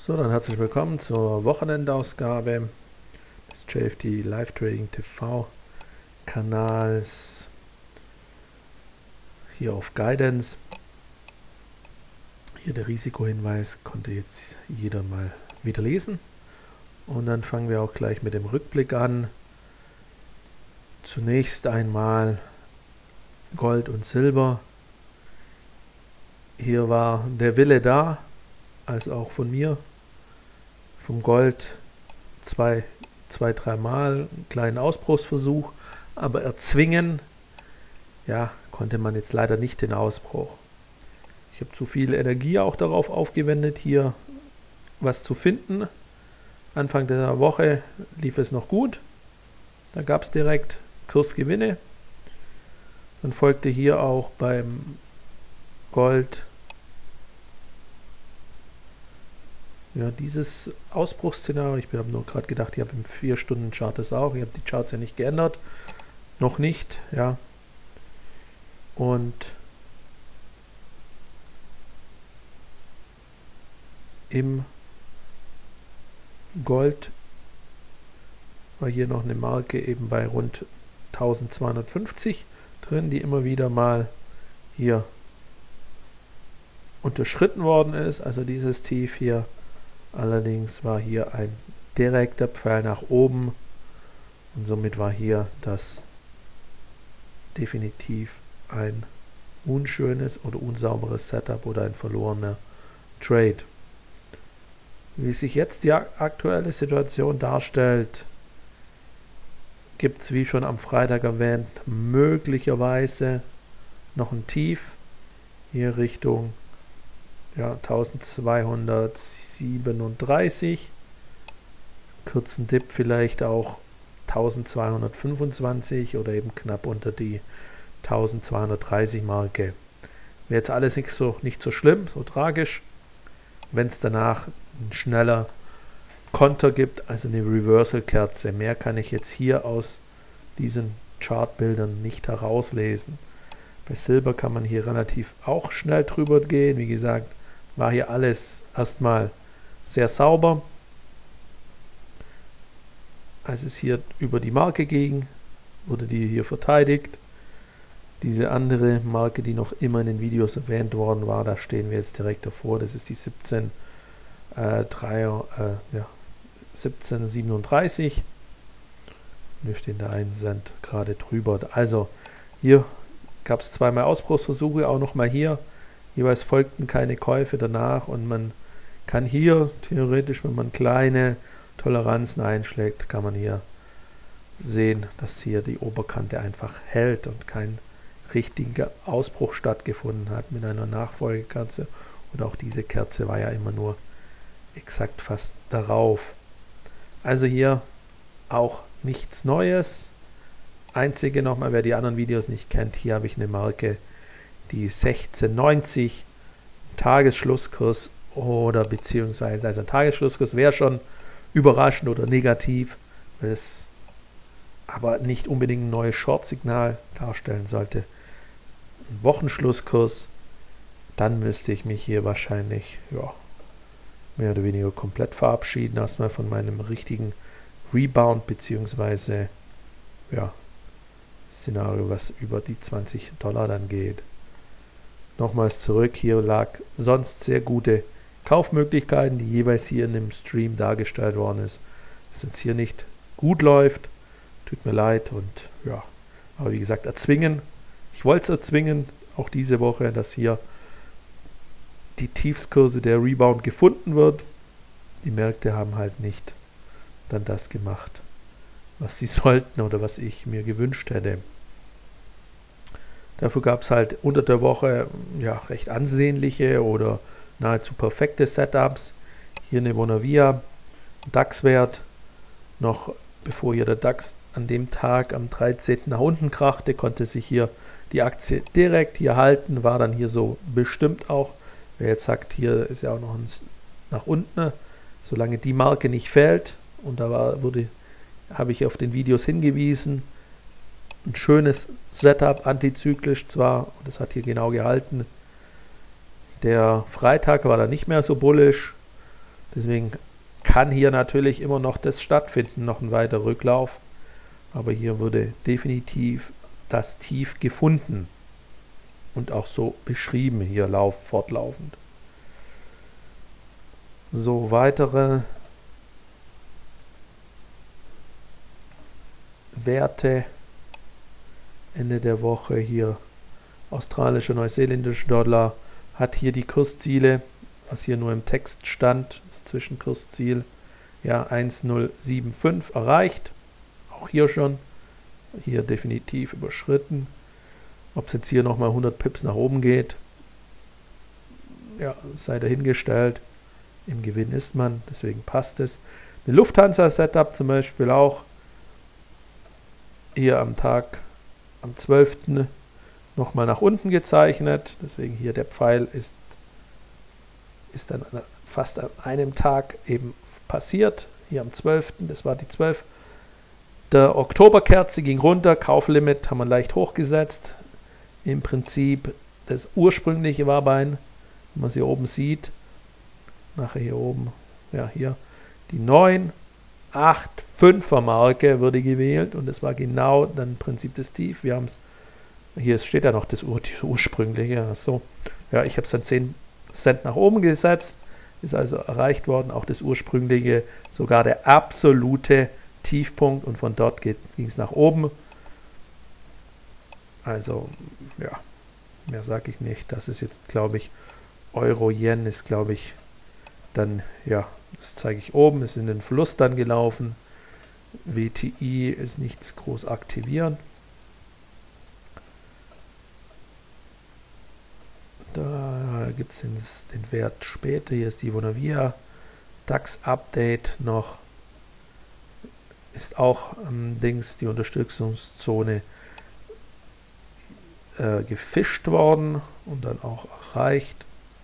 So, dann herzlich willkommen zur Wochenendausgabe des JFD Live Trading TV Kanals hier auf Guidance. Hier der Risikohinweis konnte jetzt jeder mal wieder lesen. Und dann fangen wir auch gleich mit dem Rückblick an. Zunächst einmal Gold und Silber. Hier war der Wille da, als auch von mir. Vom Gold zwei, dreimal einen kleinen Ausbruchsversuch, aber erzwingen, ja, konnte man jetzt leider nicht den Ausbruch. Ich habe zu viel Energie auch darauf aufgewendet, hier was zu finden. Anfang der Woche lief es noch gut. Da gab es direkt Kursgewinne. Dann folgte hier auch beim Gold ja dieses Ausbruchsszenario. Ich habe nur gerade gedacht, ich habe im 4-Stunden-Chart das auch. Ich habe die Charts ja nicht geändert. Noch nicht, ja. Und im Gold war hier noch eine Marke eben bei rund 1250 drin, die immer wieder mal hier unterschritten worden ist. Also dieses Tief hier. Allerdings war hier ein direkter Pfeil nach oben und somit war hier das definitiv ein unschönes oder unsauberes Setup oder ein verlorener Trade. Wie sich jetzt die aktuelle Situation darstellt, gibt es, wie schon am Freitag erwähnt, möglicherweise noch ein Tief hier Richtung 1237, kurzen Dip vielleicht auch 1225 oder eben knapp unter die 1230 Marke. Wäre jetzt alles nicht so schlimm, so tragisch, wenn es danach ein schneller Konter gibt, also eine Reversal-Kerze. Mehr kann ich jetzt hier aus diesen Chartbildern nicht herauslesen. Bei Silber kann man hier relativ auch schnell drüber gehen. Wie gesagt, war hier alles erstmal sehr sauber. Als es hier über die Marke ging, wurde die hier verteidigt. Diese andere Marke, die noch immer in den Videos erwähnt worden war, da stehen wir jetzt direkt davor. Das ist die 1737. Wir stehen da 1 Cent gerade drüber. Also hier gab es zweimal Ausbruchsversuche, auch nochmal hier. Jeweils folgten keine Käufe danach und man kann hier theoretisch, wenn man kleine Toleranzen einschlägt, kann man hier sehen, dass hier die Oberkante einfach hält und kein richtiger Ausbruch stattgefunden hat mit einer Nachfolgekerze. Und auch diese Kerze war ja immer nur exakt fast darauf. Also hier auch nichts Neues. Einzige nochmal, wer die anderen Videos nicht kennt, hier habe ich eine Marke, die 16,90 Tagesschlusskurs oder beziehungsweise, also ein Tagesschlusskurs wäre schon überraschend oder negativ, weil es aber nicht unbedingt ein neues Short-Signal darstellen sollte. Ein Wochenschlusskurs, dann müsste ich mich hier wahrscheinlich mehr oder weniger komplett verabschieden, erstmal von meinem richtigen Rebound beziehungsweise Szenario, was über die $20 dann geht. Nochmals zurück, hier lag sonst sehr gute Kaufmöglichkeiten, die jeweils hier in dem Stream dargestellt worden ist. Dass jetzt hier nicht gut läuft, tut mir leid und aber wie gesagt, erzwingen. Ich wollte es erzwingen, auch diese Woche, dass hier die Tiefskurse der Rebound gefunden wird. Die Märkte haben halt nicht dann das gemacht, was sie sollten oder was ich mir gewünscht hätte. Dafür gab es halt unter der Woche recht ansehnliche oder nahezu perfekte Setups. Hier eine Vonovia, DAX-Wert, noch bevor hier der DAX an dem Tag am 13. nach unten krachte, konnte sich hier die Aktie direkt hier halten, war dann hier so bestimmt auch. Wer jetzt sagt, hier ist ja auch noch ein nach unten, solange die Marke nicht fällt, und da habe ich auf den Videos hingewiesen, ein schönes Setup, antizyklisch zwar, und das hat hier genau gehalten. Der Freitag war dann nicht mehr so bullisch. Deswegen kann hier natürlich immer noch das stattfinden, noch ein weiter Rücklauf. Aber hier wurde definitiv das Tief gefunden und auch so beschrieben, hier fortlaufend. So, weitere Werte Ende der Woche hier. Australischer, neuseeländischer Dollar hat hier die Kursziele, was hier nur im Text stand, das Zwischenkursziel, ja 1075 erreicht. Auch hier schon, hier definitiv überschritten. Ob es jetzt hier nochmal 100 Pips nach oben geht, ja, sei dahingestellt. Im Gewinn ist man, deswegen passt es. Eine Lufthansa-Setup zum Beispiel auch hier am Tag, am 12. nochmal nach unten gezeichnet. Deswegen hier der Pfeil ist dann fast an einem Tag eben passiert. Hier am 12. Das war die 12. Der Oktoberkerze ging runter, Kauflimit haben wir leicht hochgesetzt. Im Prinzip das ursprüngliche war wenn man es hier oben sieht, nachher hier oben, ja hier, die 9, 8, 5er Marke wurde gewählt und das war genau dann im Prinzip das Tief. Wir haben es, hier steht ja noch das ursprüngliche, so. Ja, ich habe es dann 10 Cent nach oben gesetzt, ist also erreicht worden, auch das ursprüngliche, sogar der absolute Tiefpunkt und von dort ging es nach oben. Also, ja, mehr sage ich nicht. Das ist jetzt, glaube ich, Euro-Yen ist, glaube ich, dann, ja, das zeige ich oben, ist in den Verlust dann gelaufen. WTI ist nichts groß aktivieren. Da gibt es den Wert später. Hier ist die Vonovia. DAX-Update noch. Ist auch die Unterstützungszone gefischt worden und dann auch erreicht.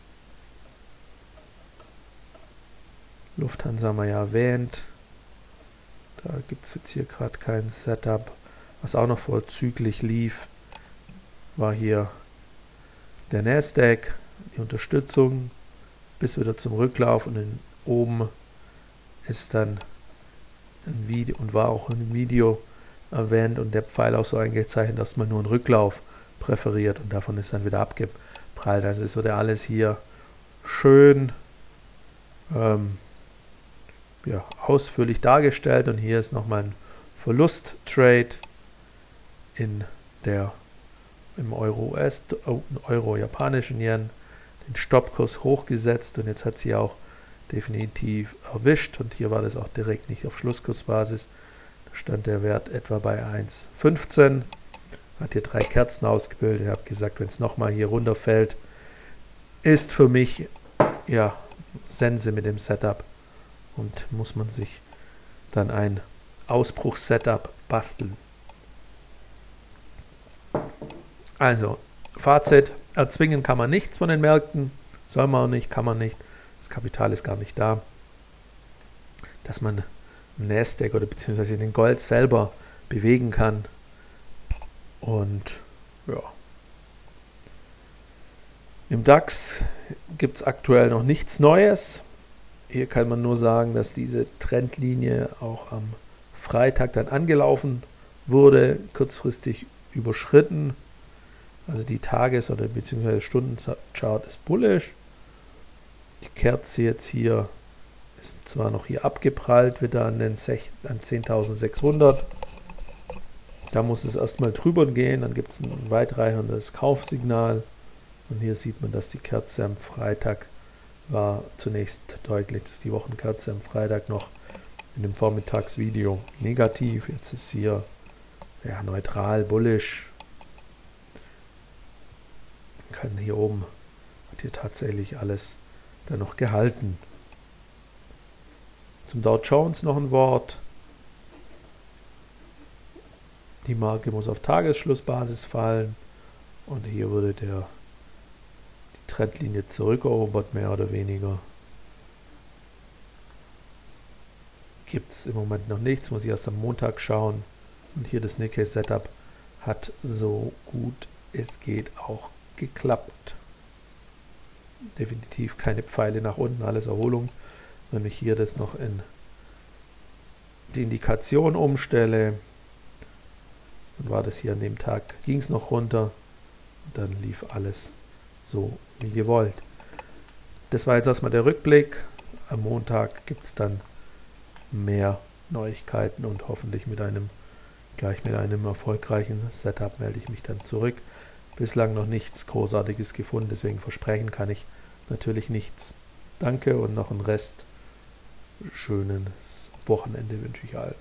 Lufthansa haben wir ja erwähnt. Da gibt es jetzt hier gerade kein Setup. Was auch noch vorzüglich lief, war hier der Nasdaq, die Unterstützung bis wieder zum Rücklauf und oben ist dann ein Video und war auch ein Video erwähnt und der Pfeil auch so eingezeichnet, dass man nur einen Rücklauf präferiert und davon ist dann wieder abgeprallt. Also es wird ja alles hier schön ja, ausführlich dargestellt und hier ist nochmal ein Verlusttrade im Euro-japanischen Yen, den Stoppkurs hochgesetzt und jetzt hat sie auch definitiv erwischt und hier war das auch direkt nicht auf Schlusskursbasis. Da stand der Wert etwa bei 1,15, hat hier 3 Kerzen ausgebildet. Ich habe gesagt, wenn es nochmal hier runterfällt, ist für mich ja Sense mit dem Setup und muss man sich dann ein Ausbruchssetup basteln. Also, Fazit, erzwingen kann man nichts von den Märkten, soll man auch nicht, kann man nicht, das Kapital ist gar nicht da. Dass man Nasdaq oder beziehungsweise den Gold selber bewegen kann und ja. Im DAX gibt es aktuell noch nichts Neues. Hier kann man nur sagen, dass diese Trendlinie auch am Freitag dann angelaufen wurde, kurzfristig überschritten. Also die Tages- oder beziehungsweise Stundenchart ist bullish. Die Kerze jetzt hier ist zwar noch hier abgeprallt, wieder an 10.600. Da muss es erstmal drüber gehen, dann gibt es ein weitreichendes Kaufsignal. Und hier sieht man, dass die Kerze am Freitag war zunächst deutlich, dass die Wochenkerze am Freitag noch in dem Vormittagsvideo negativ. Jetzt ist hier ja, neutral, bullish. Kann hier oben, hat hier tatsächlich alles dann noch gehalten. Zum Dow Jones noch ein Wort. Die Marke muss auf Tagesschlussbasis fallen und hier würde die Trendlinie zurückerobert, mehr oder weniger. Gibt es im Moment noch nichts, muss ich erst am Montag schauen. Und hier das Nikkei Setup hat so gut es geht auch geklappt. Definitiv keine Pfeile nach unten, alles Erholung. Wenn ich hier das noch in die Indikation umstelle, dann war das hier an dem Tag, ging es noch runter, und dann lief alles so wie gewollt. Das war jetzt erstmal der Rückblick. Am Montag gibt es dann mehr Neuigkeiten und hoffentlich gleich mit einem erfolgreichen Setup melde ich mich dann zurück. Bislang noch nichts Großartiges gefunden, deswegen versprechen kann ich natürlich nichts. Danke und noch einen Rest schönes Wochenende wünsche ich allen.